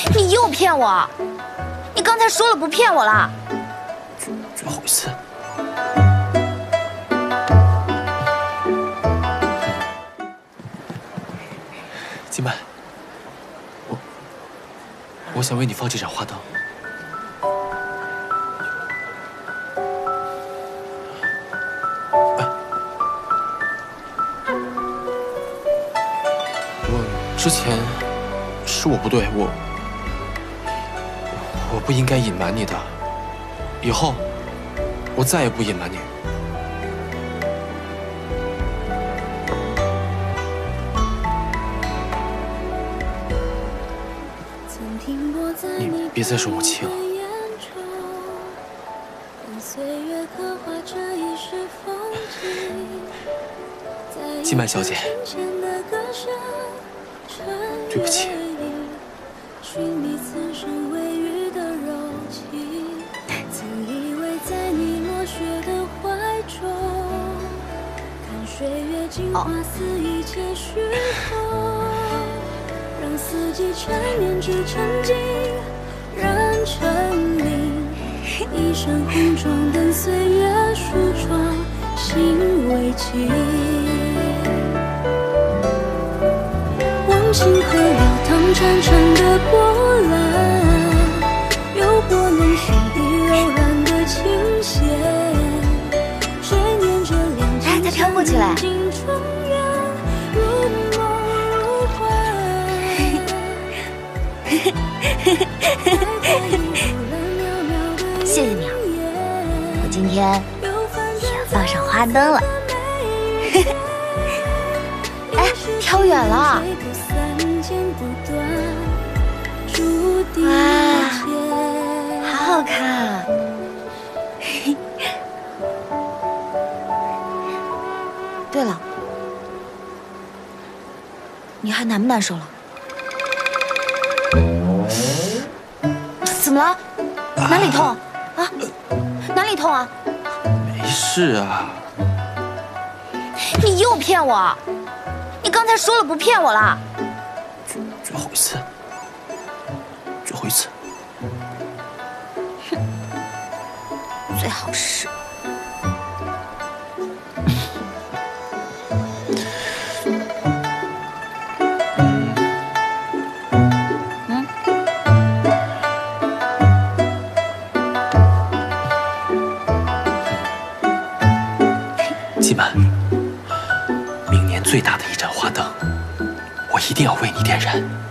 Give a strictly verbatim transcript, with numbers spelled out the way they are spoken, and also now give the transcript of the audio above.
你又骗我！你刚才说了不骗我了。 最后一次。金曼，我我想为你放这盏花灯。 之前是我不对，我我不应该隐瞒你的。以后我再也不隐瞒你。你别再生我气了。金曼小姐。 对不起。 哦。星河流淌潺潺的波澜，有波能寻地柔软的倾斜。谁念着两情相近重圆，如梦如幻。谢谢你啊，我今天也放上花灯了。哎，飘远了。 哇，好好看啊！对了，你还难不难受了？怎么了？哪里痛啊？哪里痛啊？ 没事啊。 你又骗我！你刚才说了不骗我了。 最后一次。 最后一次， 哼，最好是。嗯。 金曼，明年最大的一盏花灯，我一定要为你点燃。